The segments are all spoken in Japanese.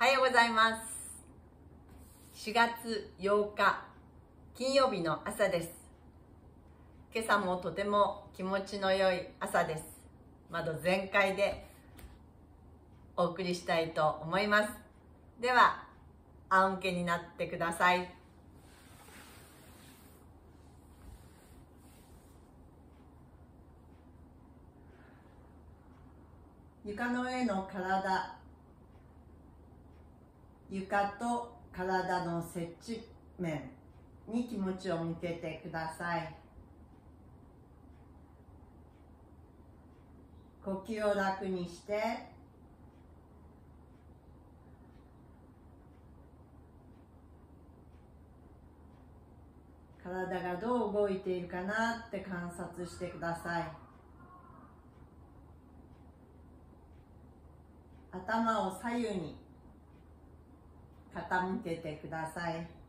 はようございます。4月8日金曜日の朝です。今朝もとても気持ちの良い朝です。窓全開でお送りしたいと思います。では仰向けになってください。床の上の体、床と体の接地面に気持ちを向けてください。呼吸を楽にして体がどう動いているかなって観察してください。頭を左右に傾けてください。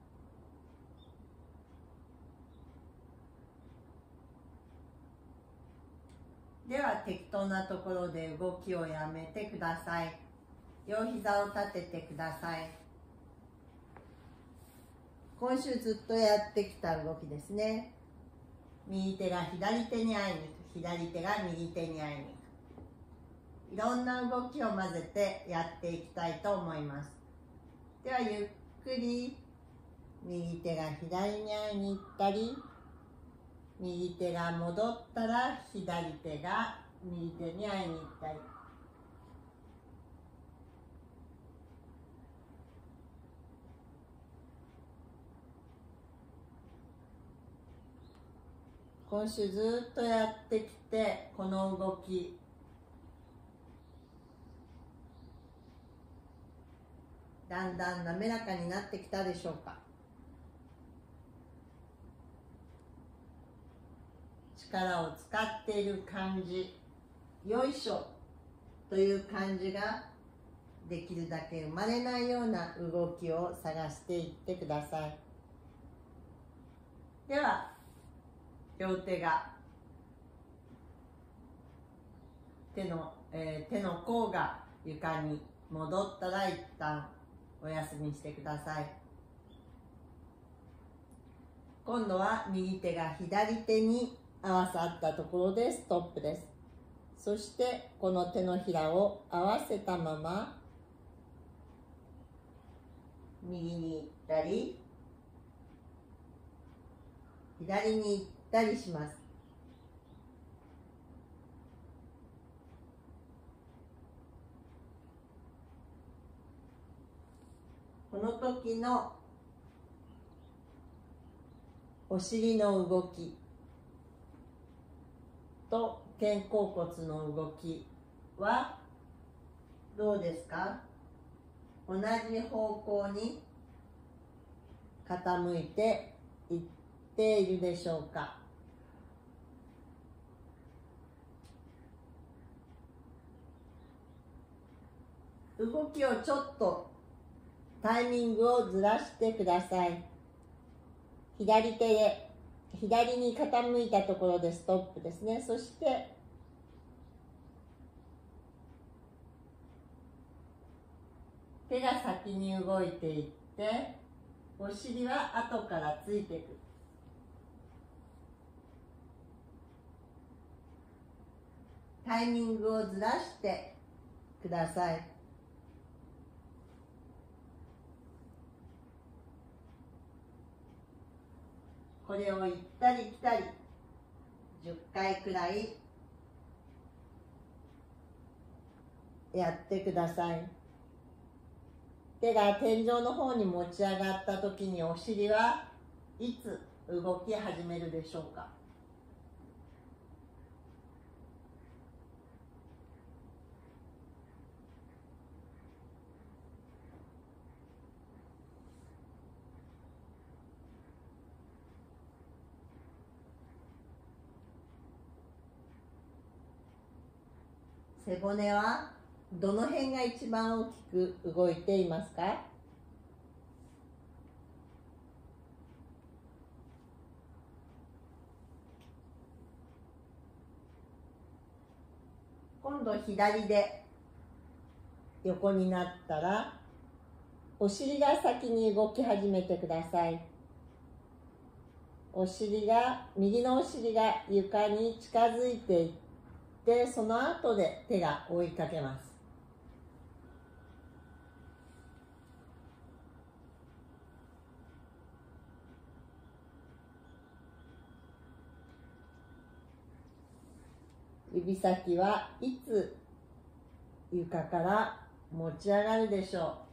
では適当なところで動きをやめてください。両膝を立ててください。今週ずっとやってきた動きですね。右手が左手に会いに行く、左手が右手に会いに行く。いろんな動きを混ぜてやっていきたいと思います。ではゆっくり右手が左に会いに行ったり、右手が戻ったら左手が右手に会いに行ったり、今週ずっとやってきて、この動きだんだん滑らかになってきたでしょうか。力を使っている感じ、よいしょという感じができるだけ生まれないような動きを探していってください。では両手が手の甲が床に戻ったら一旦お休みしてください。今度は右手が左手に合わさったところでストップです。そしてこの手のひらを合わせたまま右に行ったり左に行ったりします。この時のお尻の動きと肩甲骨の動きはどうですか？同じ方向に傾いていっているでしょうか？動きをちょっとタイミングをずらしてください。左手で左に傾いたところでストップですね。そして手が先に動いていってお尻は後からついていく。タイミングをずらしてください。これを行ったり来たり10回くらいやってください。手が天井の方に持ち上がった時にお尻はいつ動き始めるでしょうか？背骨はどの辺が一番大きく動いていますか？今度左で横になったらお尻が先に動き始めてください。右のお尻が床に近づいていって、その後で手が追いかけます。指先はいつ床から持ち上がるでしょ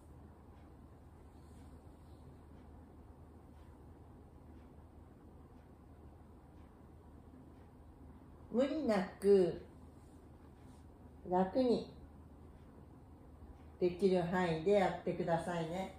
う。無理なく楽にできる範囲でやってくださいね。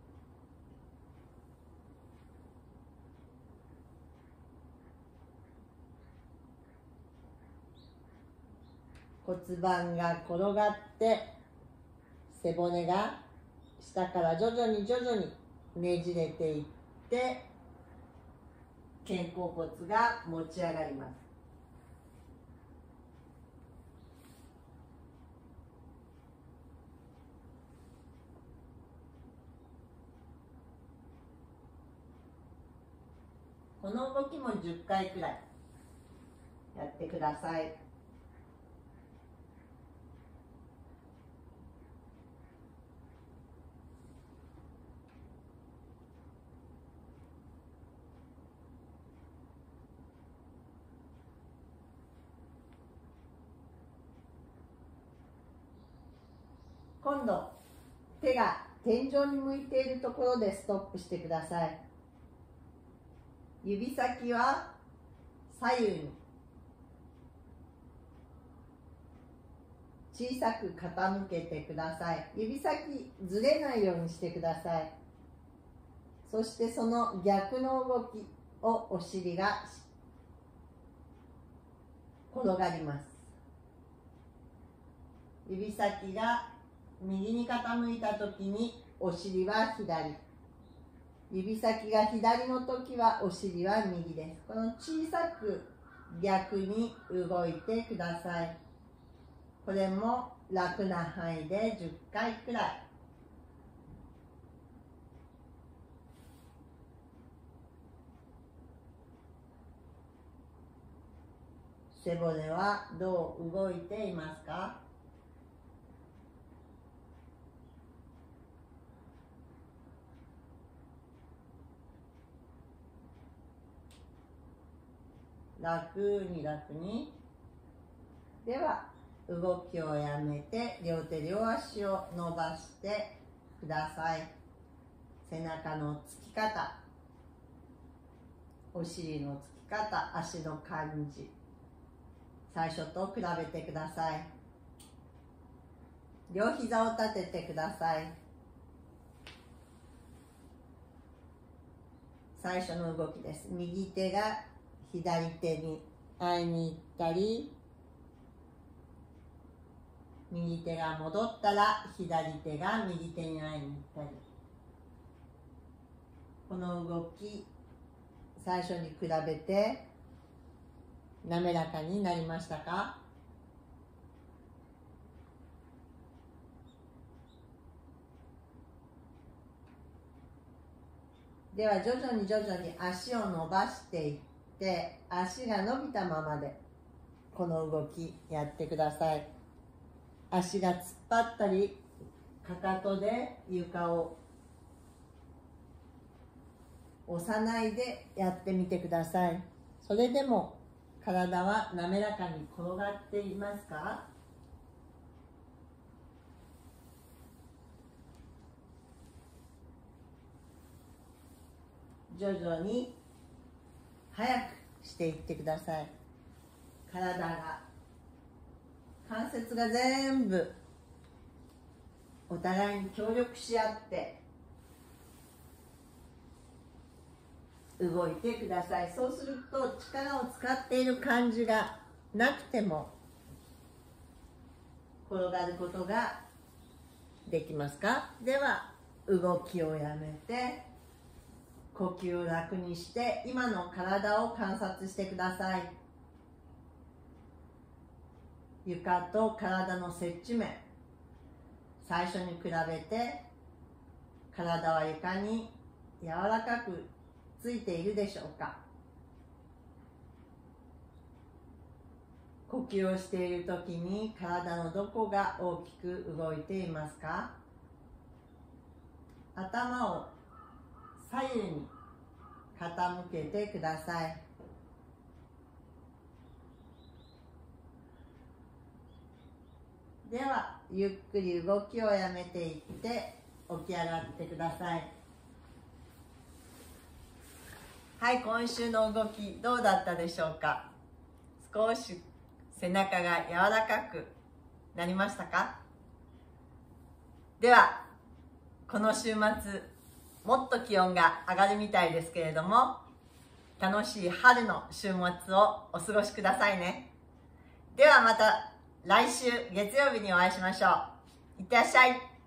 骨盤が転がって背骨が下から徐々にねじれていって肩甲骨が持ち上がります。この動きも10回くらいやってください。今度手が天井に向いているところでストップしてください。指先は左右に小さく傾けてください。指先ずれないようにしてください。そしてその逆の動きをお尻が転がります。指先が右に傾いた時にお尻は左、指先が左の時はお尻は右です。この小さく逆に動いてください。これも楽な範囲で10回くらい。背骨はどう動いていますか？楽に。では動きをやめて両手両足を伸ばしてください。背中のつき方、お尻のつき方、足の感じ、最初と比べてください。両膝を立ててください。最初の動きです。右手が左手に会いに行ったり、右手が戻ったら左手が右手に会いに行ったり。この動き、最初に比べて滑らかになりましたか？では徐々に足を伸ばしていって、足が伸びたままでこの動きやってください。足が突っ張ったり、かかとで床を押さないでやってみてください。それでも体は滑らかに転がっていますか？徐々に速くしていってください。体が、関節が全部お互いに協力し合って動いてください。そうすると力を使っている感じがなくても転がることができますか？では動きをやめて呼吸を楽にして今の体を観察してください。床と体の接地面、最初に比べて体は床に柔らかくついているでしょうか。呼吸をしているときに体のどこが大きく動いていますか？頭を左右に傾けてください。ではゆっくり動きをやめていって起き上がってください。はい、今週の動きどうだったでしょうか。少し背中が柔らかくなりましたか？ではこの週末もっと気温が上がるみたいですけれども、楽しい春の週末をお過ごしくださいね。ではまた来週月曜日にお会いしましょう。いってらっしゃい。